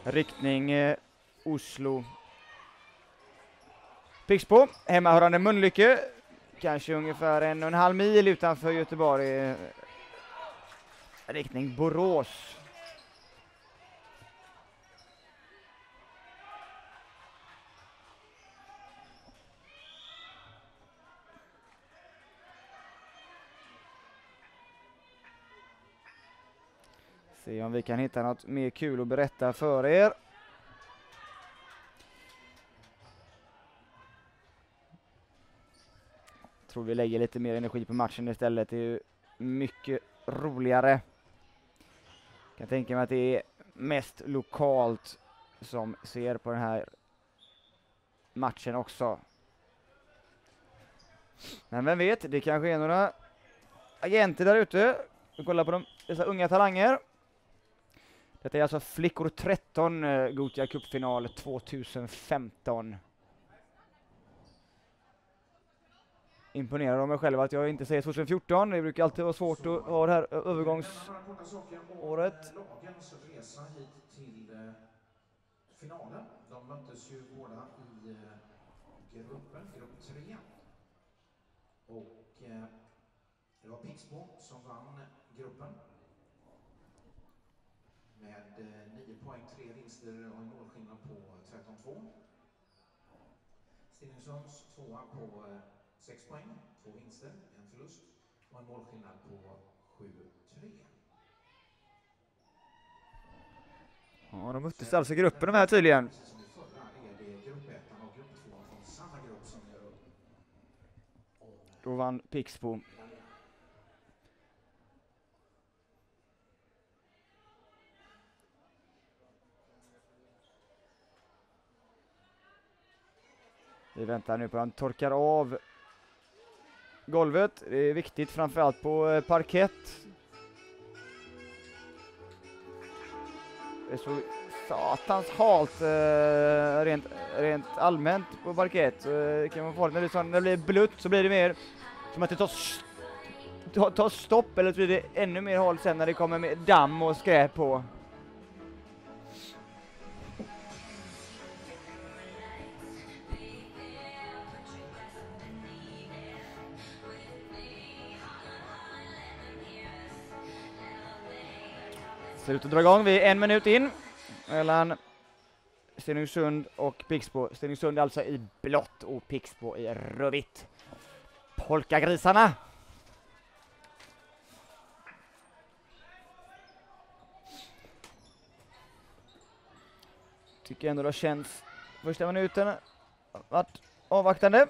riktning Oslo. Pixbo, hemmahörande Mölnlycke. Kanske ungefär 1,5 mil utanför Göteborg. Riktning Borås. Se om vi kan hitta något mer kul att berätta för er. Tror vi lägger lite mer energi på matchen istället. Det är ju mycket roligare. Jag kan tänka mig att det är mest lokalt som ser på den här matchen också. Men vem vet, det kanske är några agenter där ute. Vi kollar på dessa unga talanger. Detta är alltså Flickor 13, Gothia Cup-final 2015. Imponerar av mig själv att jag inte säger 2014. Det brukar alltid vara svårt att ha det här övergångsåret. Lagens resa hit till finalen. De möttes ju båda i gruppen, grupp 3. Och det var Pixbo som vann gruppen. Med 9 poäng, 3 vinster och en målskillnad på 13-2. Stenungsunds tvåa på 6 poäng, 2 vinster, en förlust och en målskillnad på 7-3. Ja, de möttes alltså i gruppen de här tydligen. Som i förra är det grupp 1 och grupp 2 från samma grupp som gör upp. Då vann Pixbo. Vi väntar nu på att han torkar av golvet. Det är viktigt framförallt på parkett. Det är så satans halt rent allmänt på parkett. Det kan man få när det blir blött så blir det mer som att det tar stopp, eller så blir det ännu mer halt sen när det kommer med damm och skräp på. Ser ut att dra igång. Vi är 1 minut in mellan Stenungsund och Pixbo. Stenungsund alltså i blått och Pixbo i rödvitt. Polkagrisarna! Tycker ändå det känns första minuten varit avvaktande.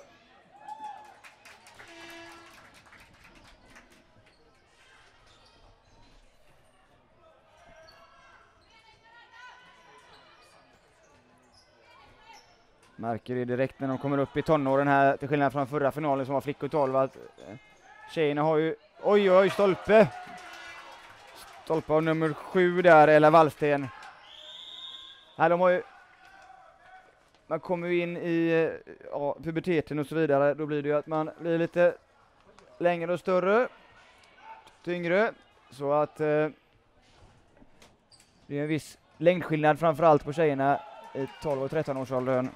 Märker det direkt när de kommer upp i tonåren här, till skillnad från förra finalen som var flickor 12, att tjejerna har ju, oj, stolpe av nummer 7 där, eller Wallsten. Här, de har ju, man kommer ju in i puberteten och så vidare, då blir det ju att man blir lite längre och större, tyngre, så att det är en viss längdskillnad framförallt på tjejerna i 12 och 13 års åldern.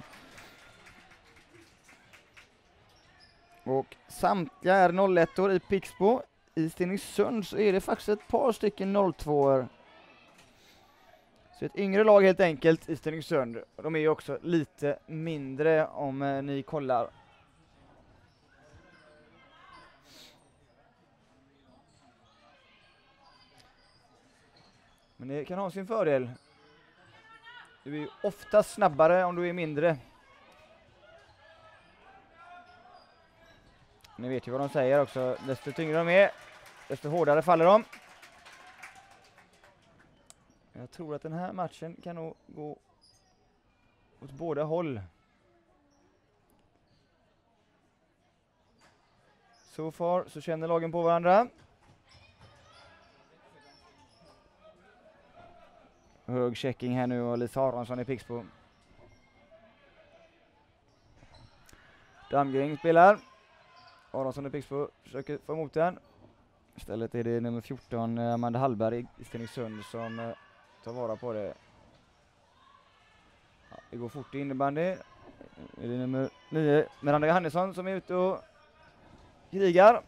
Och samtliga är 01-or i Pixbo. I Stenungsund så är det faktiskt ett par stycken 02-or. Så ett yngre lag helt enkelt i Stenungsund. De är ju också lite mindre om ni kollar. Men det kan ha sin fördel. Du är ju ofta snabbare om du är mindre. Ni vet ju vad de säger också. Desto tyngre de är, desto hårdare faller de. Jag tror att den här matchen kan nog gå åt båda håll. So far så känner lagen på varandra. Hög checking här nu och Lisa Aronsson i Pixbo. Damgring spelar. Aronsson i Pixbo försöker få emot den. Istället är det nummer 14 Amanda Hallberg i Stenungsund som tar vara på det. Det går fort i innebandy. Det är nummer 9, Miranda Johannesson, som är ute och krigar.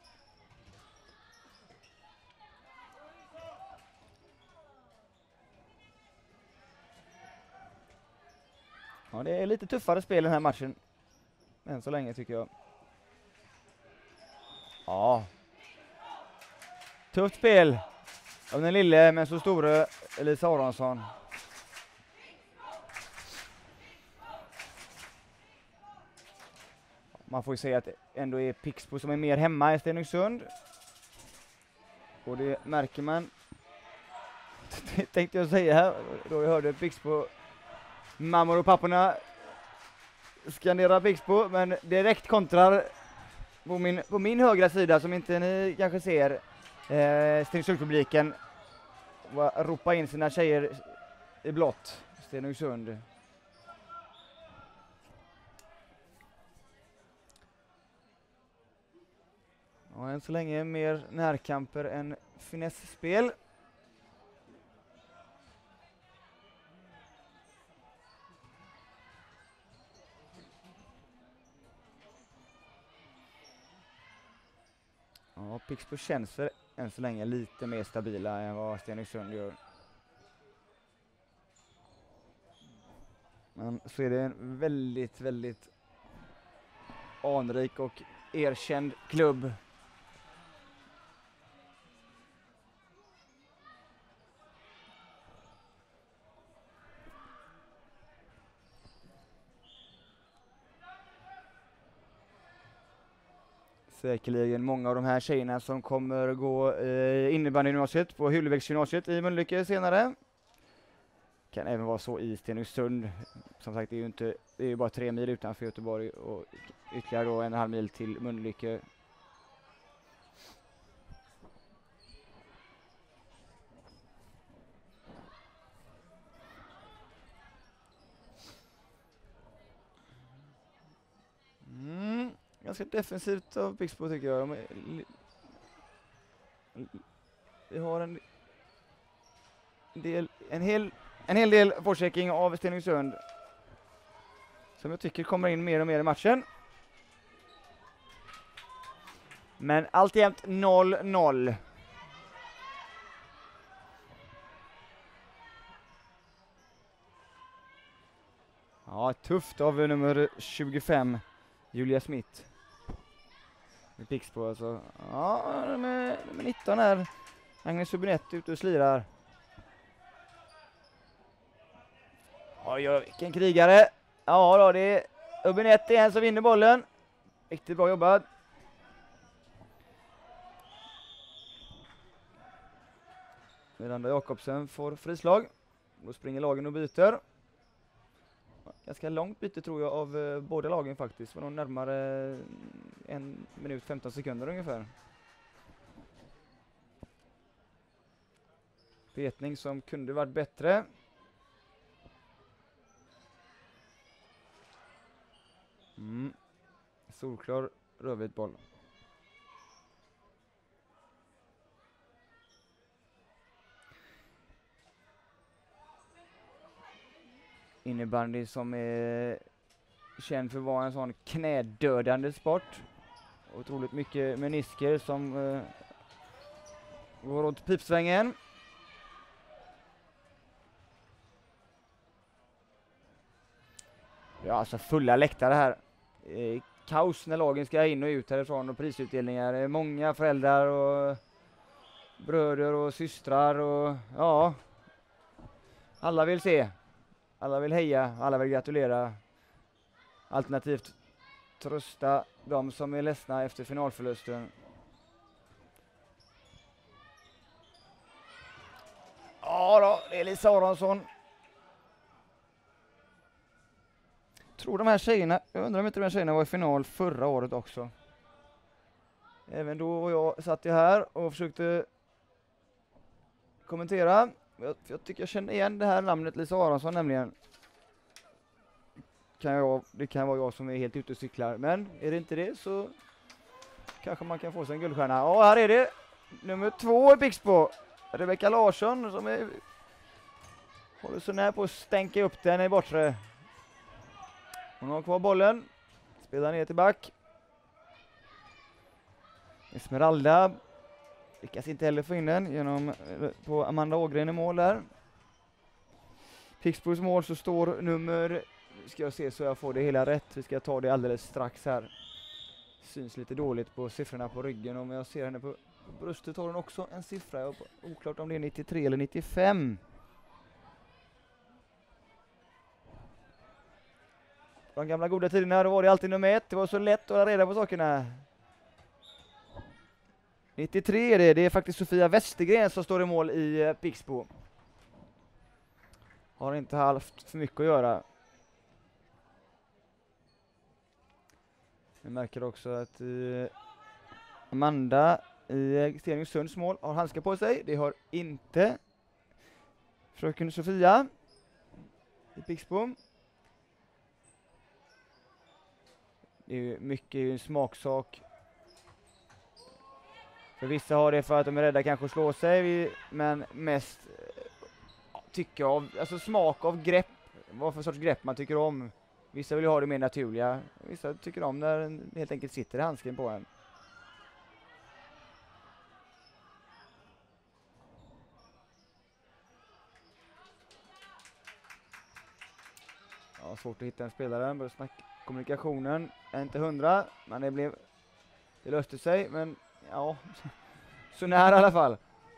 Ja, det är lite tuffare spel den här matchen. Än så länge tycker jag. Ja. Tufft spel av den lille men så store Elisa Aronsson. Man får ju säga att det ändå är Pixbo som är mer hemma i Stenungsund. Och det märker man. Tänkte jag säga här. Då jag hörde Pixbo, mammor och papporna skandera Pixbo, men direkt kontrar på min högra sida, som inte ni kanske ser, Stenungsund-publiken ropa in sina tjejer i blått. Stenungsund. Och än så länge mer närkamper än finessspel. Ja, Pixbo känns för än så länge lite mer stabila än vad Stenungsund gör. Men så är det en väldigt, väldigt anrik och erkänd klubb. Säkerligen många av de här tjejerna som kommer gå innebandygymnasiet på Hullevägsgymnasiet i Mölnlycke senare. Kan även vara så i Stenungsund. Som sagt, det är ju bara 3 mil utanför Göteborg och ytterligare då 1,5 mil till Mölnlycke. Ganska defensivt av Pixbo tycker jag. Vi har en hel del forechecking av Stenungsund som jag tycker kommer in mer och mer i matchen. Men alltjämt 0-0. Ja, tufft av nummer 25 Julia Smith. Med Pixbo alltså. Ja, nummer 19 här. Agnes Subinetti ute och slirar. Oj, vilken krigare. Ja då, det är Subinetti en som vinner bollen. Riktigt bra jobbat. Miranda Jakobsen får frislag. Då springer lagen och byter. Ganska långt byte tror jag av båda lagen faktiskt. Det var nog närmare 1 minut 15 sekunder ungefär. Petning som kunde varit bättre. Solklar rödvit boll. Innebandy som är känd för att vara en sån knädödande sport. Otroligt mycket menisker som går åt pipsvängen. Ja, alltså fulla läktare här. Kaos när lagen ska in och ut härifrån och prisutdelningar. Det är många föräldrar och bröder och systrar och ja. Alla vill se. Alla vill heja, alla vill gratulera. Alternativt trösta de som är ledsna efter finalförlusten. Ja då, det är Elisa Aronsson. Tror de här tjejerna, jag undrar om inte de här tjejerna var i final förra året också. Även då och jag satt här och försökte kommentera. Jag tycker jag känner igen det här namnet Elisa Aronsson nämligen. Det kan vara jag som är helt ute och cyklar. Men är det inte det så kanske man kan få sig en guldstjärna. Ja, här är det. Nummer 2 i Pixbo. Rebecka Larsson som håller så nära på att stänka upp den i bortre. Hon har kvar bollen. Spelar ner till back. Esmeralda lyckas inte heller få in den genom på Amanda Ågren i mål där. Pixbos mål så står nummer, ska jag se så jag får det hela rätt. Vi ska ta det alldeles strax här. Syns lite dåligt på siffrorna på ryggen. Om jag ser henne på bröstet har hon också en siffra. Oklart om det är 93 eller 95. De gamla goda tiderna då var det alltid nummer 1. Det var så lätt att hålla reda på sakerna. 93 är det. Det är faktiskt Sofia Westergren som står i mål i Pixbo. Har inte haft för mycket att göra. Vi märker också att Amanda i Stenungsunds mål har handskar på sig. Det har inte fröken Sofia i Pixbo. Det är mycket en smaksak. För vissa har det för att de är rädda kanske att slå sig, men mest tycker av, alltså smak av grepp, vad för sorts grepp man tycker om. Vissa vill ha det mer naturliga, vissa tycker om när den helt enkelt sitter i handsken på en. Ja, svårt att hitta en spelare, börjar snacka. Kommunikationen är inte 100, men det löste sig, men ja, så nära i alla fall.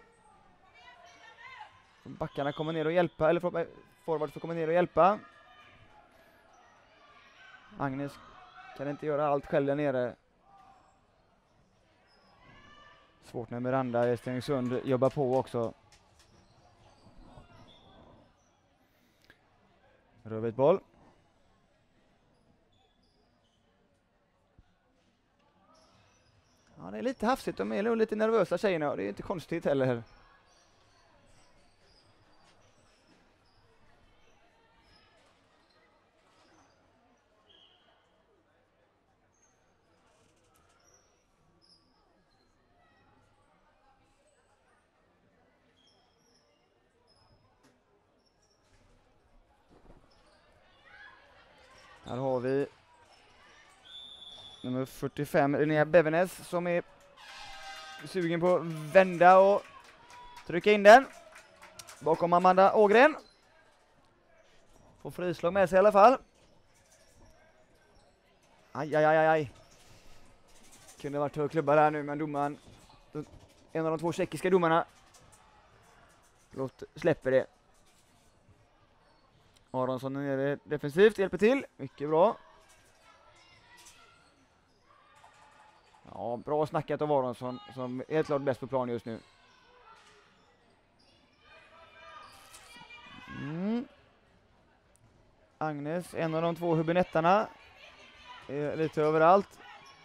Backarna kommer ner och hjälpa, eller forward får komma ner och hjälpa. Agnes kan inte göra allt själv där nere. Svårt när Miranda i Stenungsund jobbar på också. Rövigt boll. Ja, det är lite hafsigt. De är nog lite nervösa tjejerna och det är inte konstigt heller. Här har vi nummer 45, Linnea Bevenes, som är sugen på att vända och trycka in den. Bakom Amanda Ågren. Får frislag med sig i alla fall. Aj. Kunde varit hög klubba där nu, men domaren, en av de två tjeckiska domarna, släpper det. Aronsson är defensivt, hjälper till. Mycket bra. Ja, bra snackat av Aronsson som är helt klart bäst på plan just nu. Agnes, en av de två hubinettarna, är lite överallt.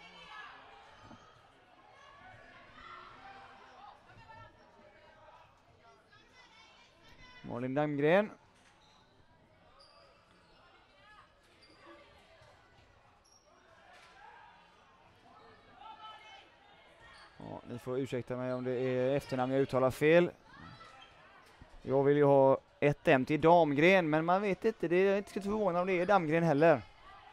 Malin Damgren. Ja, ni får ursäkta mig om det är efternamn jag uttalar fel. Jag vill ju ha ett M till Damgren, men man vet inte. Det är inte förvånande om det är Damgren heller.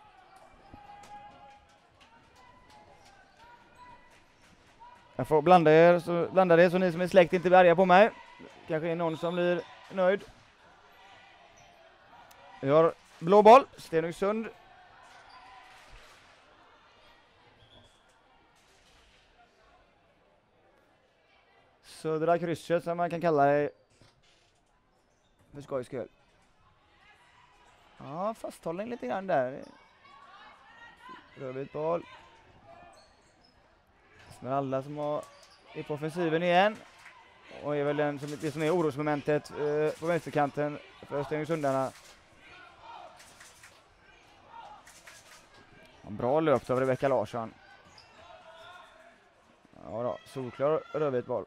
Jag får blanda det så ni som är släkt inte blir arga på mig. Kanske är någon som blir nöjd. Vi har blå boll, Stenungsund. Södra krysset som man kan kalla det. För skojs skull. Ja, fasthållning lite grann där. Rövigt boll. Esmeralda som är på offensiven igen. Och är väl det som är orosmomentet på vänsterkanten för Stenungsundarna. En bra löp av Rebecka Larsson. Ja då, solklar rövigt boll.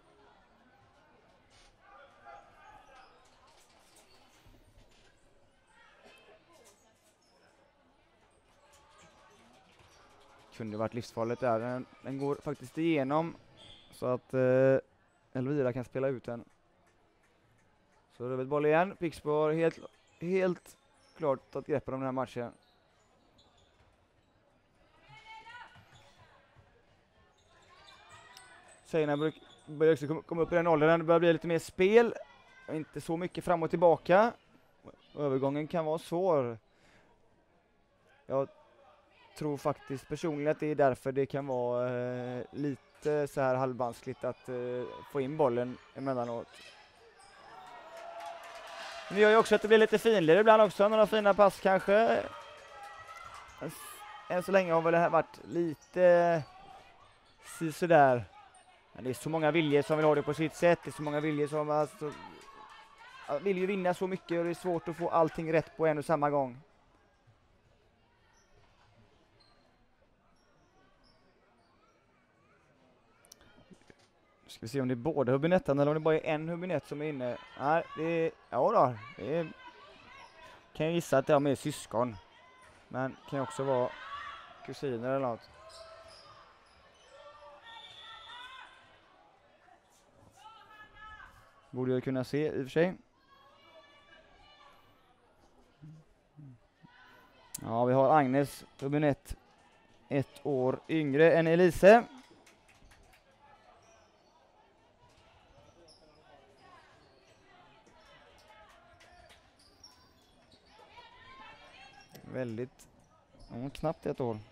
Kunde varit livsfarligt där. Den går faktiskt igenom så att Elvira kan spela ut den. Så rövigt boll igen. Pixbo har helt klart att greppa om den här matchen. Tjejerna börjar också komma upp i den åldern. Det börjar bli lite mer spel. Inte så mycket fram och tillbaka. Övergången kan vara svår. Jag tror faktiskt personligen att det är därför det kan vara lite så här halvvanskligt att få in bollen emellanåt. Det gör ju också att det blir lite finlir ibland också. Några fina pass kanske. Än så länge har väl det här varit lite sådär. Men det är så många viljor som vill ha det på sitt sätt. Det är så många viljor som alltså, vill ju vinna så mycket och det är svårt att få allting rätt på en och samma gång. Ska vi se om det är båda hubinettarna eller om det bara är en hubinett som är inne. Nej, det är, ja då, det är, kan jag gissa att det är med syskon. Men kan ju också vara kusiner eller något. Borde jag kunna se i och för sig. Ja, vi har Agnes hubinett 1 år yngre än Elise. Väldigt knappt 1 år.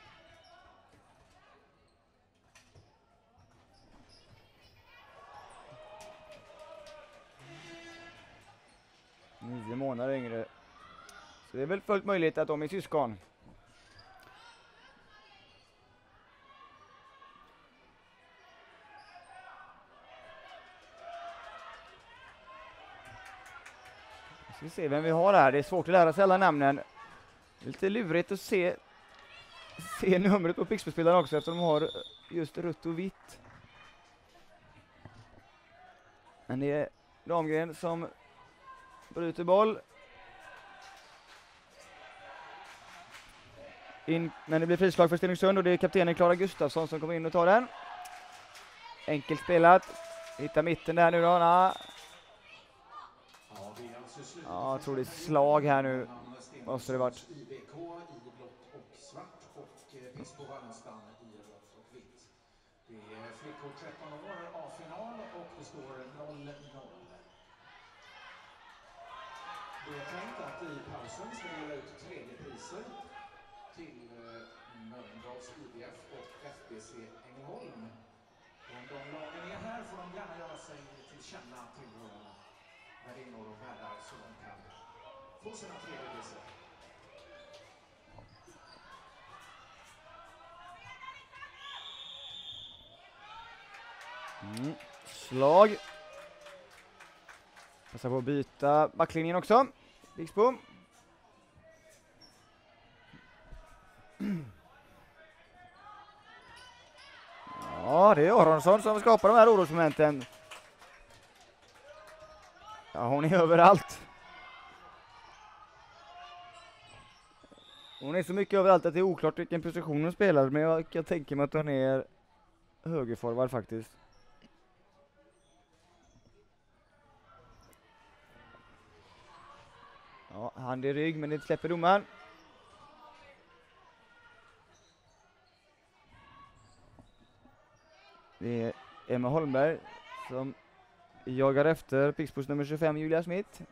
Nio månader yngre. Så det är väl fullt möjligt att de är syskon. Ska vi se vem vi har här. Det är svårt att lära sig alla namnen. Det är lite lurigt att se numret på Pixbo-spelaren också eftersom de har just rött och vitt. Men det är Damgren som bryter boll. Men det blir frislag för Stenungsund och det är kaptenen Klara Gustafsson som kommer in och tar den. Enkelt spelat. Hittar mitten där nu då. Ja, jag tror det är slag här nu. Måste det varit. IBK i blått och svart och Pixbo Wallenstam i rött och vitt. Det är flickor 13 år A-final och det står 0-0. Det är tänkt att i pausen ska vi dela ut 3:e priser till Mölndals IBF och FBC Ängelholm. Om de lagen är här får de gärna göra sig till känna till våra värdinnor och värdar så de kan få sina 3:e priser. Slag. Passar på att byta backlinjen också. Pixbo. Ja, det är Aronsson som skapar de här orosmomenten. Ja, hon är överallt. Hon är så mycket överallt att det är oklart vilken position hon spelar. Men jag kan tänka mig att hon är högerforward faktiskt. Ja, hand i rygg men det släpper domaren. Det är Emma Holmberg som jagar efter Pixbos nummer 25 Julia Smith.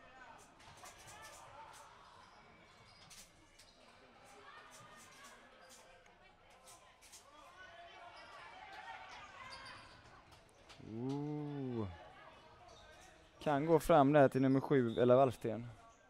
Kan gå fram där till nummer 7 eller Wallsten.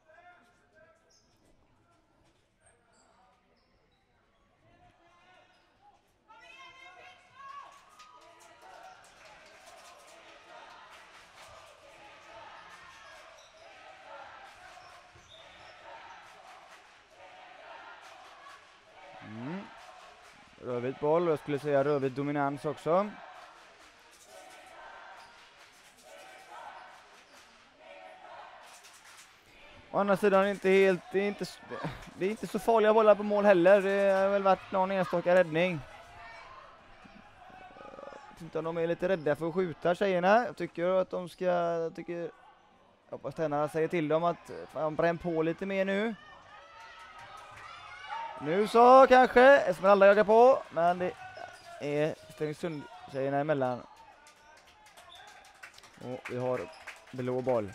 Rödvit boll, jag skulle säga rödvit dominans också. Å andra sidan är det är inte så farliga bollar på mål heller. Det har väl varit någon enstaka räddning. Jag tycker att de är lite rädda för att skjuta tjejerna. Jag tycker att de ska, jag hoppas tränarna säger till dem att man bränner på lite mer nu. Nu så kanske Esmeralda jagar på, men det är Stenungsund tjejerna emellan. Och vi har blå boll.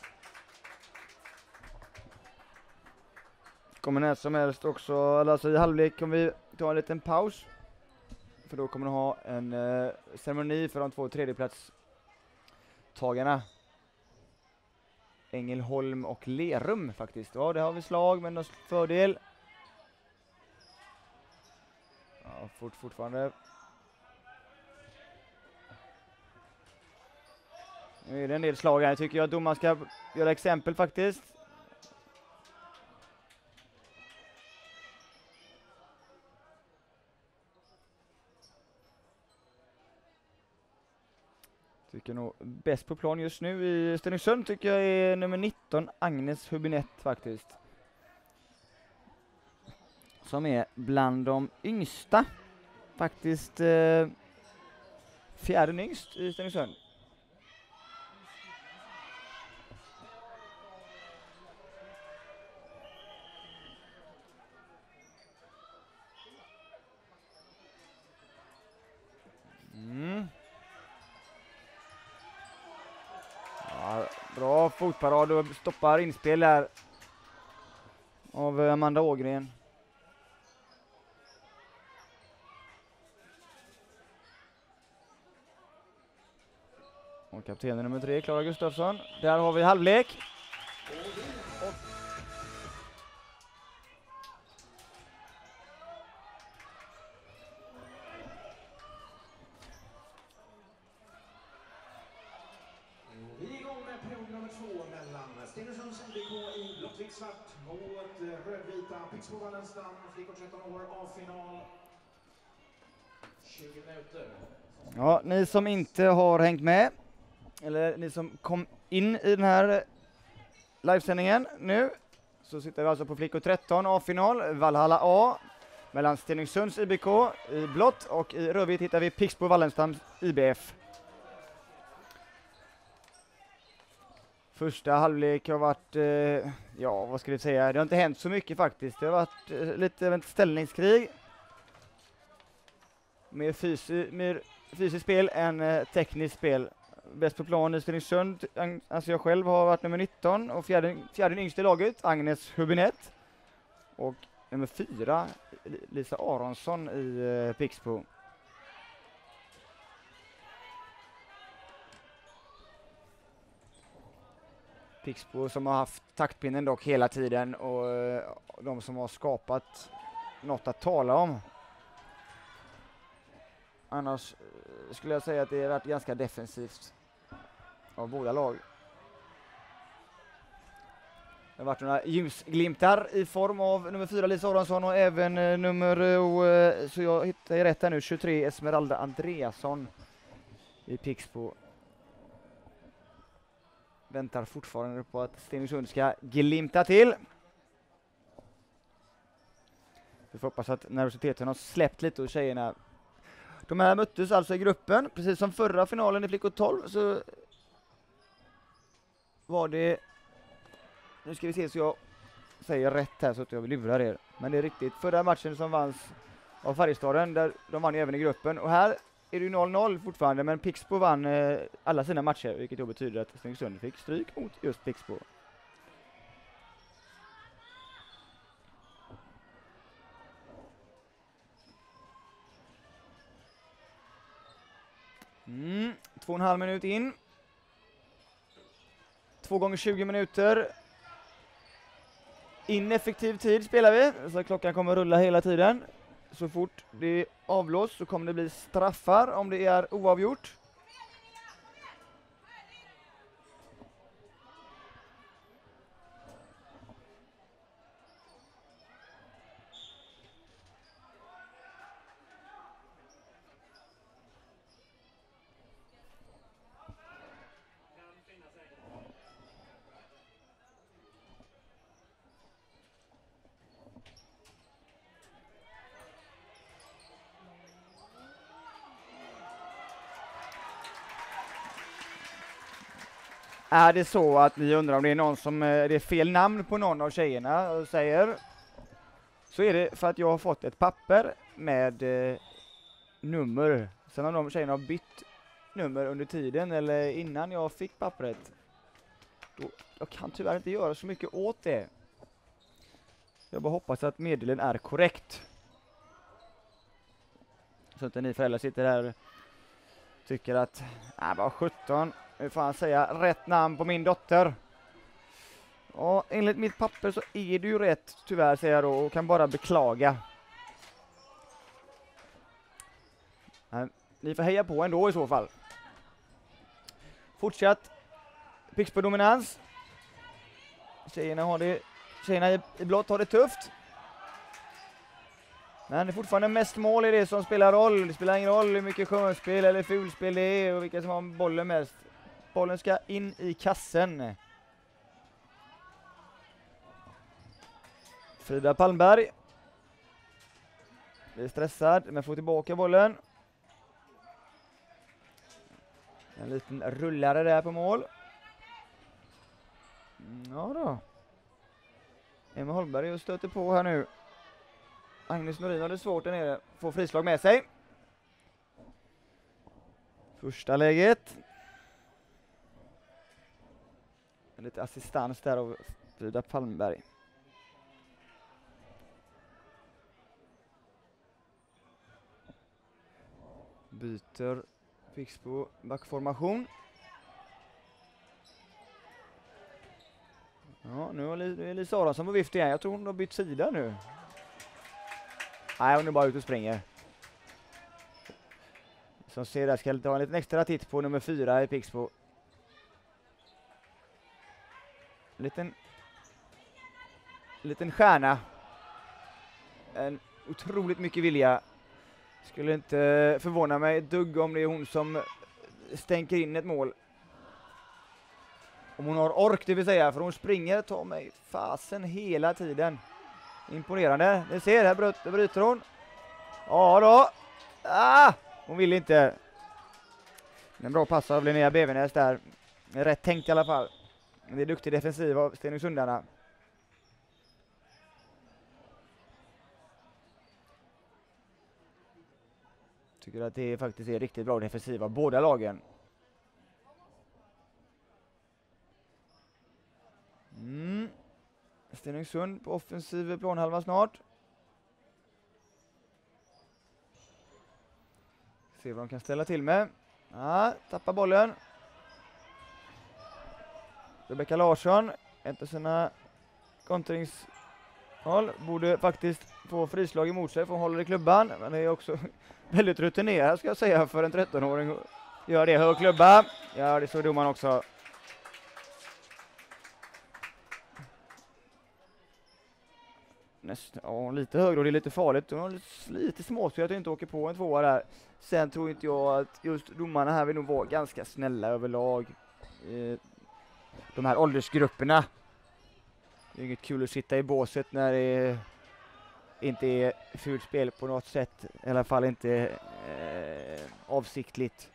Kommer när som helst också, alltså i halvlek kommer vi ta en liten paus. För då kommer vi ha en ceremoni för de 2 tredjeplatstagarna. Ängelholm och Lerum faktiskt. Ja, det har vi slag, men någon fördel. Ja, fortfarande. Nu är det en del slag här. Jag tycker att domaren ska göra exempel faktiskt. Tycker nog bäst på plan just nu i Stenungsund tycker jag är nummer 19, Agnes Hubinett faktiskt. Som är bland de yngsta. Faktiskt fjärde yngst i Stenungsund. Ja, bra fotparad och stoppar inspel där av Amanda Ågren. Och kaptenen nummer 3, Klara Gustafsson. Där har vi halvlek. Vi är igång med period nummer 2 mellan Stenungsunds IBK i blått, svart mot rödvita Pixbo Wallenstam, flickor 13 år, A-final. 20 minuter. Ja, ni som inte har hängt med, eller ni som kom in i den här livesändningen nu, så sitter vi alltså på flickor 13 A-final, Valhalla A, mellan Stenungsunds IBK i blått och i rödvitt hittar vi Pixbo Wallenstam IBF. Första halvlek har varit, ja vad ska vi säga, det har inte hänt så mycket faktiskt. Det har varit lite av ett ställningskrig. Mer fysiskt spel än tekniskt spel. Bäst på plan i Stenungsund, alltså jag själv har varit nummer 19 och fjärde yngste i laget, Agnes Hubinett. Och nummer 4, Lisa Aronsson i Pixbo. Pixbo som har haft taktpinnen dock hela tiden och de som har skapat något att tala om. Annars skulle jag säga att det har varit ganska defensivt av båda lag. Det har varit några ljusglimtar i form av nummer 4 Lisa Aronsson och även så jag hittar rätt här nu, 23 Esmeralda Andreasson i Pixbo. Väntar fortfarande på att Stenungsund ska glimta till. Vi får hoppas att nervositeten har släppt lite hos tjejerna. De här möttes alltså i gruppen, precis som förra finalen i flickor 12 så var det, nu ska vi se så jag säger rätt här så att jag vill lura er, men det är riktigt, förra matchen som vanns av Färjestaden, där de vann ju även i gruppen, och här är det ju 0-0 fortfarande, men Pixbo vann alla sina matcher, vilket då betyder att Stenungsund fick stryk mot just Pixbo. Mm, 2,5 minut in. 2 gånger 20 minuter. Ineffektiv tid spelar vi, så klockan kommer rulla hela tiden. Så fort det är avblåst så kommer det bli straffar om det är oavgjort. Är det så att ni undrar om det är någon som det är fel namn på någon av tjejerna och säger, så är det för att jag har fått ett papper med nummer. Sen har de tjejerna bytt nummer under tiden eller innan jag fick pappret. Jag kan tyvärr inte göra så mycket åt det. Jag bara hoppas att meddelanden är korrekt. Så inte ni föräldrar sitter där och tycker att bara 17, hur får han säga rätt namn på min dotter? Ja, enligt mitt papper så är det ju rätt, tyvärr, säger jag då, och kan bara beklaga. Ni får heja på ändå i så fall. Fortsatt Pixbo-dominans. Tjejerna i blått har det tufft. Men det är fortfarande mest mål i det som spelar roll. Det spelar ingen roll hur mycket skönspel eller fulspel det är och vilka som har bollen mest. Bollen ska in i kassen. Frida Palmberg blir stressad men får tillbaka bollen. En liten rullare där på mål. Ja då. Emma Holmberg stöter på här nu. Agnes Norin har det svårt där nere. Får frislag med sig. Första läget. Lite assistans där av Frida Palmberg. Byter Pixbo backformation. Ja, nu är Lisa Aronsson på vift igen. Jag tror hon har bytt sida nu. Nej, hon är bara ute och springer. Som ser där ska jag ta en liten extra titt på nummer 4 i Pixbo. Liten stjärna. En otroligt mycket vilja. Skulle inte förvåna mig ett dugg om det är hon som stänker in ett mål. Om hon har ork, det vill säga, för hon springer, tar mig fasen hela tiden. Imponerande. Ni ser, här bryter hon. Ja då. Hon vill inte. En bra pass av Linnea Bevenäs där. Rätt tänkt i alla fall. Det är duktig defensiv av Stenungsundarna. Tycker att det faktiskt är riktigt bra defensiv av båda lagen. Stenungsund på offensiv planhalva snart. Se vad de kan ställa till med. Tappar bollen. Rebecka Larsson, efter sina kontringshåll, borde faktiskt få frislag emot sig för hon håller i klubban. Men det är också väldigt rutinerad, ska jag säga, för en 13-åring. Gör det, hög klubba. Ja, det såg domaren också. Lite högre och det är lite farligt. Hon har lite små så att jag inte åker på en tvåa där. Sen tror inte jag att just domarna här vill nog vara ganska snälla överlag. De här åldersgrupperna. Det är inget kul att sitta i båset när det inte är fult spel på något sätt. I alla fall inte avsiktligt.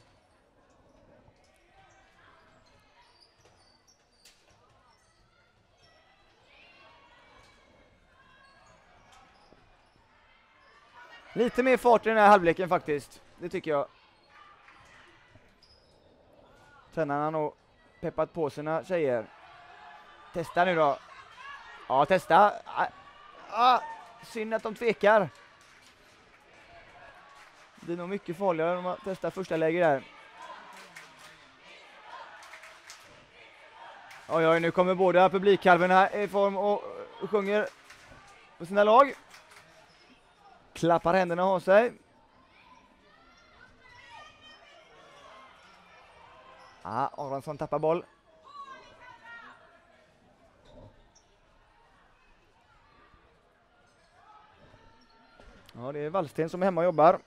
Lite mer fart i den här halvleken faktiskt. Det tycker jag. Tränaren har nog peppat på sina tjejer. Testa nu då. Ja, testa. Synd att de tvekar. Det är nog mycket farligare om man testar första läge där. Oj, nu kommer båda publikhalvorna i form och sjunger på sina lag. Klappar händerna av sig. Aronsson tappar boll. Ja, det är Wallsten som är hemma och jobbar.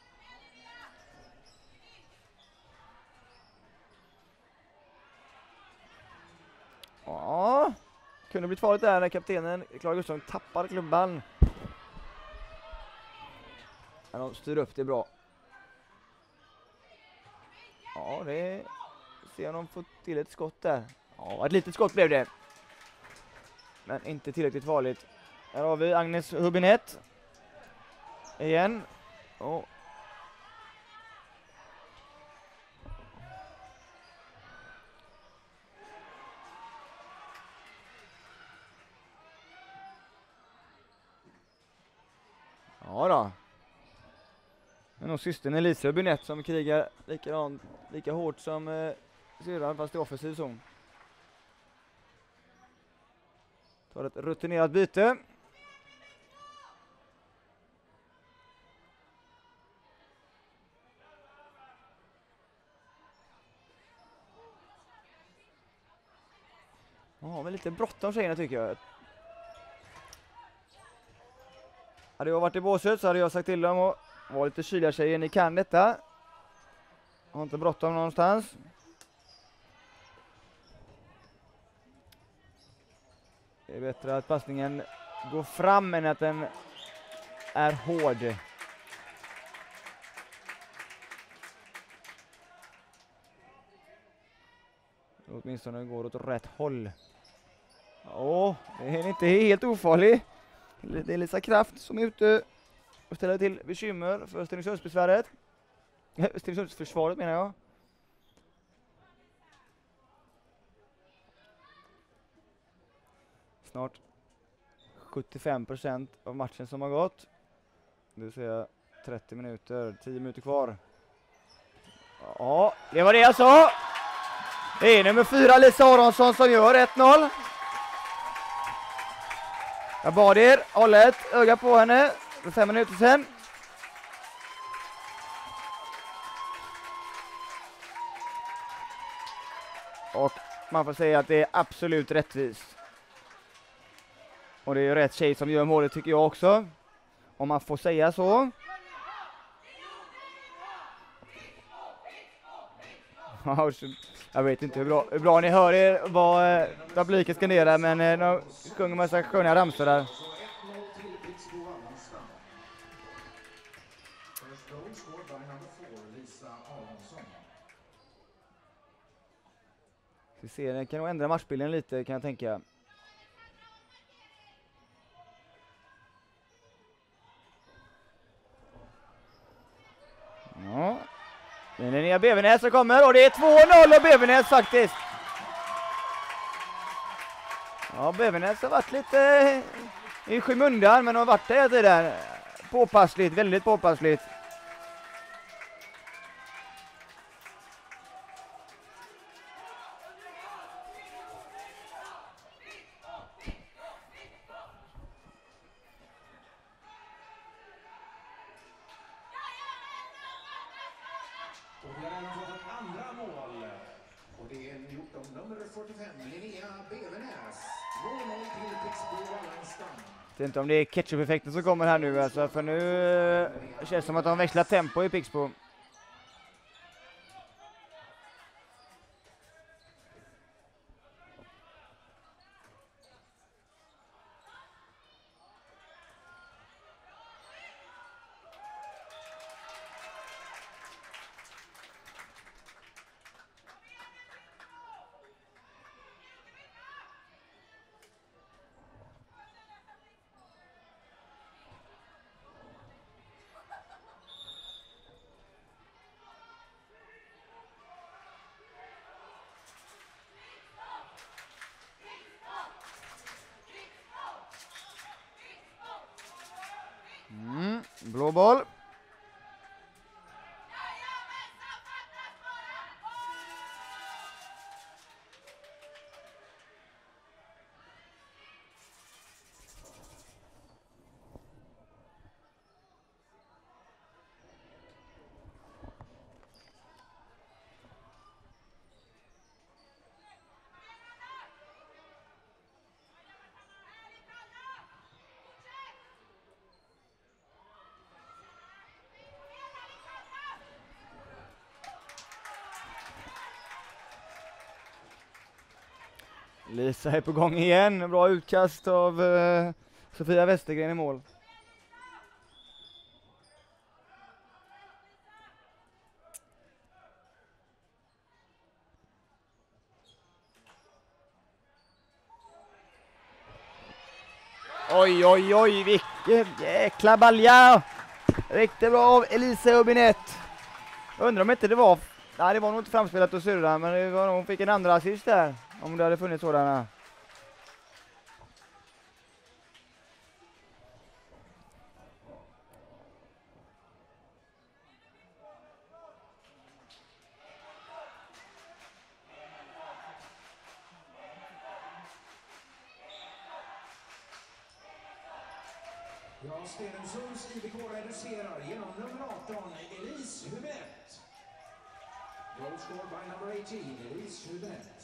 Ja, kunde bli farligt där när kaptenen Clara Gustafsson tappar klubban. De styr upp det bra. Ja, det ser om de får till ett skott där. Ja, ett litet skott blev det. Men inte tillräckligt farligt. Här har vi Agnes Hubinett. Igen. Ja då. Men nog systern Elisa Rubinett som krigar lika hårt som syrran fast i offensiv zon. Tar ett rutinerat byte. Ja, men lite bråttom tjejerna tycker jag. Hade jag varit i båset så hade jag sagt till dem att vara lite kyliga tjejer, ni kan detta. Har inte bråttom någonstans. Det är bättre att passningen går fram än att den är hård. Åtminstone går åt rätt håll. Ja, det är inte helt ofarlig. Det är Lisa Kraft som är ute och ställer till bekymmer för Stenungsundsbesväret. Stenungsundsförsvaret menar jag. Snart 75% av matchen som har gått. Det vill säga 30 minuter, 10 minuter kvar. Ja, det var det jag sa. Det är nummer 4 Lisa Aronsson som gör 1-0. Jag bad er hålla ett öga på henne för 5 minuter sedan. Och man får säga att det är absolut rättvist. Och det är ju rätt tjej som gör målet tycker jag också. Om man får säga så. Jag vet inte hur bra ni hör er vad publiken skanderar, men de sjunger massa sköna ramsor där. Vi ser, den kan nog ändra matchbilden lite kan jag tänka. Ja. Det är Linnea Bevenäs som kommer och det är 2-0 och Bevenäs faktiskt. Ja, Bevenäs har varit lite i skymundan men har varit där det där. Påpassligt, väldigt påpassligt. Jag vet inte om det är ketchup-effekten som kommer här nu alltså, för nu känns det som att de växlar tempo i Pixbo. Blå boll. Lisa är på gång igen. Bra utkast av Sofia Westergren i mål. Oj, oj, oj, vilken jäkla balja. Riktigt bra av Elisa Rubinett. Undrar om inte det var... Nej, det var nog inte framspelat och surra, men det var nog, hon fick en andra assist där. Om det hade funnits sådana. Ja, Stenungsunds IBK reducerar genom nummer 18, Elise Hübinette. Goal scored by number 18, Elise Hübinette.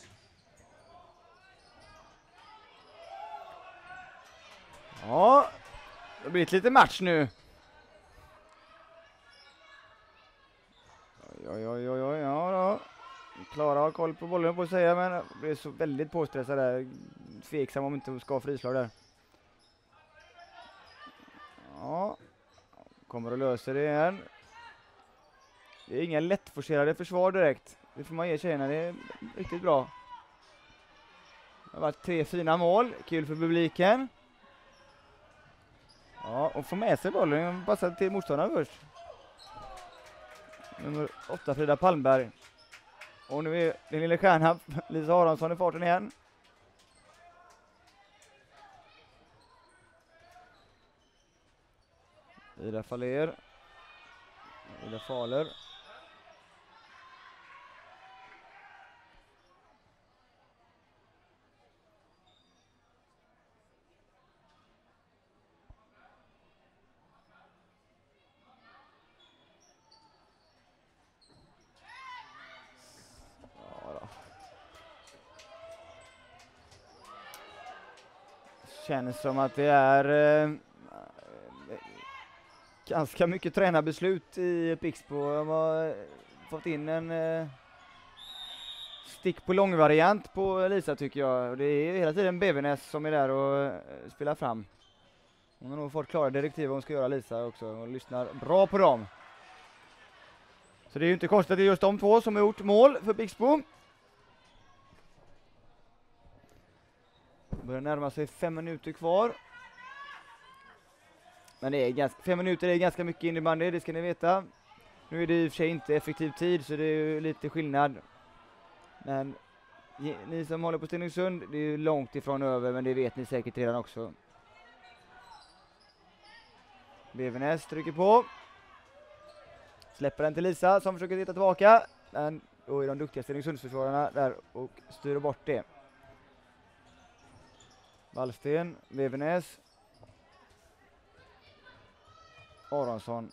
Ja, det blir lite match nu. Oj, ja då. Klara har koll på bollen på att säga, men blir så väldigt påstressad där. Tveksam om inte ska frislag där. Ja, kommer att lösa det igen. Det är inga lättforcerade försvar direkt. Det får man ge tjejerna, det är riktigt bra. Det har varit 3 fina mål, kul för publiken. Ja, och få med sig bollen, passar till motståndaren först. Nummer 8, Frida Palmberg. Och nu är den lilla stjärnan, Lisa Aronsson i farten igen. Ida Faller. Ida Faller. Känns som att det är ganska mycket tränarbeslut i Pixbo. De har fått in en stick på långvariant på Lisa tycker jag. Och det är hela tiden Bevenes som är där och spelar fram. Hon har nog fått klara direktiv vad hon ska göra, Lisa också, och lyssnar bra på dem. Så det är ju inte konstigt att det är just de två som har gjort mål för Pixbo. Börjar närma sig 5 minuter kvar. Men det är 5 minuter är ganska mycket innebandy, det ska ni veta. Nu är det i och för sig inte effektiv tid, så det är ju lite skillnad. Men ni som håller på Stenungsund, det är ju långt ifrån över, men det vet ni säkert redan också. Bevenes trycker på. Släpper den till Lisa som försöker titta tillbaka. Men då är de duktiga Stenungsundsförsvararna där och styr bort det. Wallsten, Bevenes. Aronsson.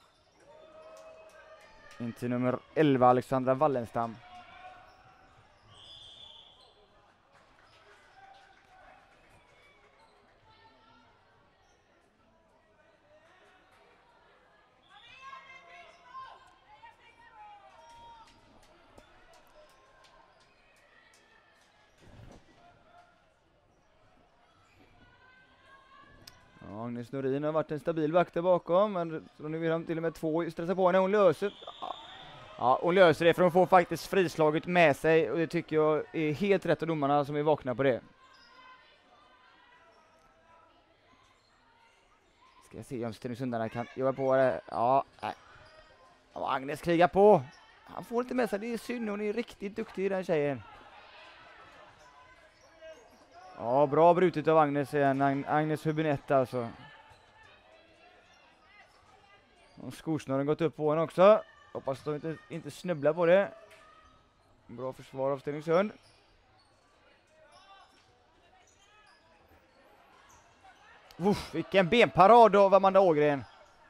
In till nummer 11, Alexandra Wallenstam. Agnes Norin har varit en stabil back där bakom, men nu vill de till och med 2 stressa på när hon löser. Ja, hon löser det för hon får faktiskt frislaget med sig och det tycker jag är helt rätt av domarna som är vakna på det. Ska jag se om Stenungsundarna kan jobba på det. Ja, nej. Ja, Agnes krigar på. Han får inte med sig, det är synd, hon är riktigt duktig den tjejen. Ja, bra brutit av Agnes igen. Agnes Hübinette alltså. Och skosnören gått upp på henne också. Hoppas att de inte snubblar på det. Bra försvar av Stenungsund. Vilken benparad av Amanda Ågren.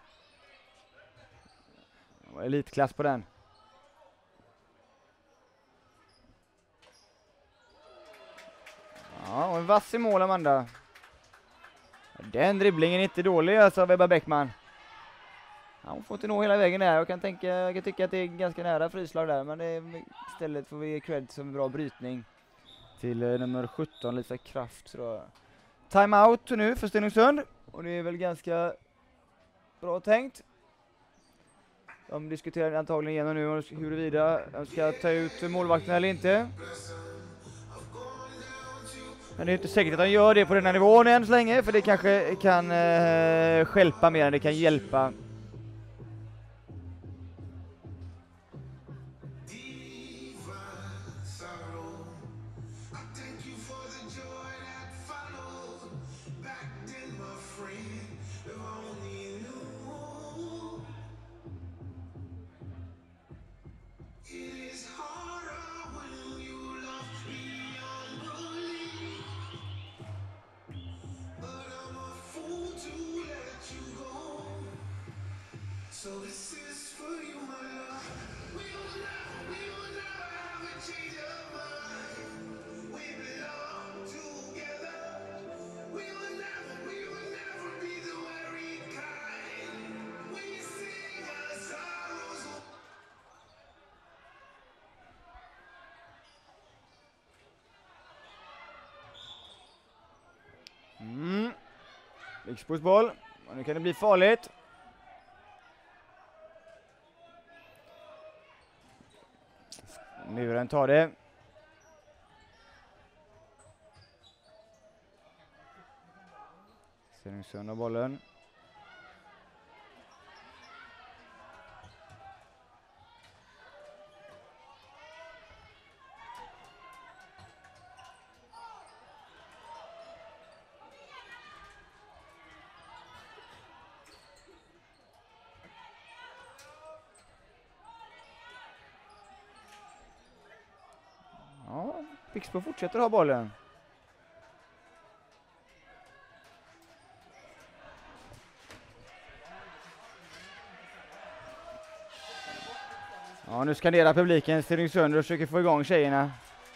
Det var elitklass på den. Ja, och en vass i mål, Amanda. Den dribblingen är inte dålig alltså, Webba Bäckman. Ja, hon får inte nå hela vägen där. Jag kan tycka att det är ganska nära frislag där, men istället får vi ge cred som en bra brytning till nummer 17, Lisa Kraft. Timeout nu för Stenungsund, och det är väl ganska bra tänkt. De diskuterar antagligen igenom nu huruvida de ska ta ut målvakten eller inte. Men det är inte säkert att de gör det på den här nivån än så länge, för det kanske kan stjälpa mer än det kan hjälpa. Viksbos boll. Och nu kan det bli farligt. Muren tar det. Stenungsund har bollen. Ja, Viksbo fortsätter ha bollen. Ja, nu skanderar publiken Stenungsund och försöker få igång tjejerna.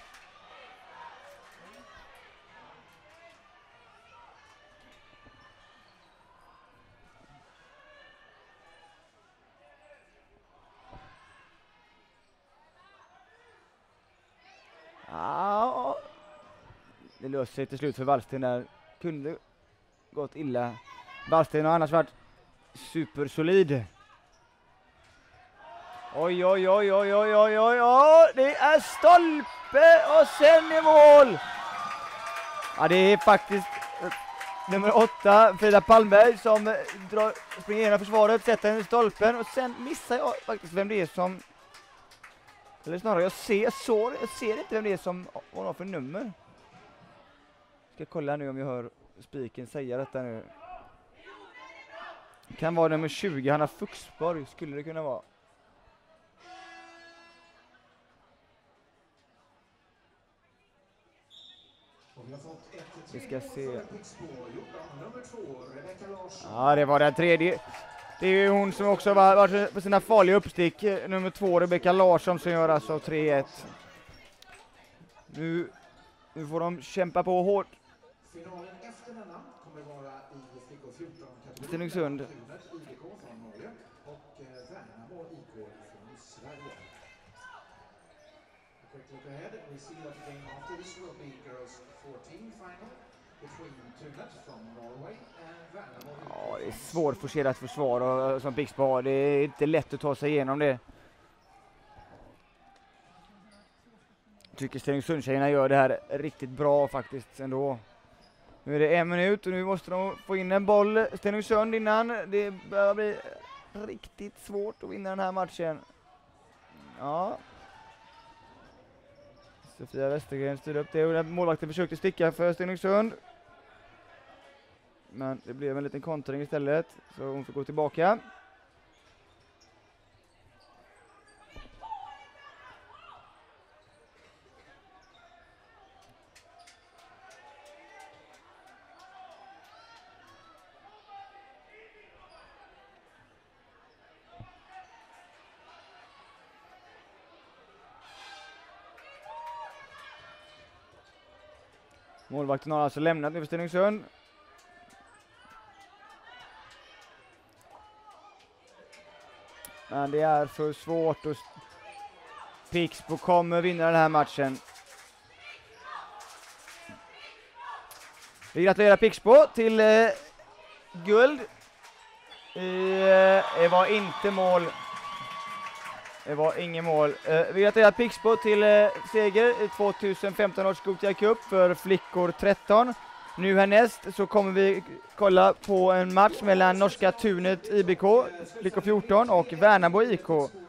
Ja, det löser sig till slut för Wallsten där. Kunde gått illa. Wallsten har annars varit supersolid. Oj, oj, oj, oj, oj, oj, oj, oj, det är stolpe och sen i mål. Ja, det är faktiskt nummer 8, Frida Palmberg, som springer igenom försvaret, sätter den i stolpen och sen missar jag faktiskt vem det är som, eller snarare jag ser inte vem det är som har för nummer. Ska kolla nu om jag hör spiken säga detta nu. Kan vara nummer 20, Hanna Fuxborg skulle det kunna vara. Vi ska se. Ja, det var den tredje. Det är ju hon som också har varit på sina farliga uppstick. Nummer 2, Rebecka Larsson, som gör alltså 3-1. Nu får de kämpa på hårt. Finalen efter denna kommer vara i flickor 14 kategorin. Stenungsund. IBK från Norge och Värnamo IK från Sverige. A quick look ahead, we see that the game after this will be girls 14 final between Tunet from Norway and Värnamo IK. Ja, det är svårforcerat försvar och, som Viksbo har. Det är inte lätt att ta sig igenom det. Jag tycker Stenungsundstjejerna gör det här riktigt bra faktiskt ändå. Nu är det 1 minut och nu måste de få in en boll Stenungsund innan. Det börjar bli riktigt svårt att vinna den här matchen. Ja. Sofia Westergren styr upp det och målvakten försökte sticka för Stenungsund. Men det blev en liten kontring istället, så hon får gå tillbaka. Målvakten har alltså lämnat nu för Stenungsund. Men det är för svårt och Pixbo kommer vinna den här matchen. Vi gratulerar Pixbo till guld. Det var inte mål. Det var ingen mål. Vi gratulerar Pixbo till seger i 2015 års Gothia Cup för flickor 13. Nu härnäst så kommer vi kolla på en match mellan norska Tunet IBK, flickor 14, och Värnamo IK.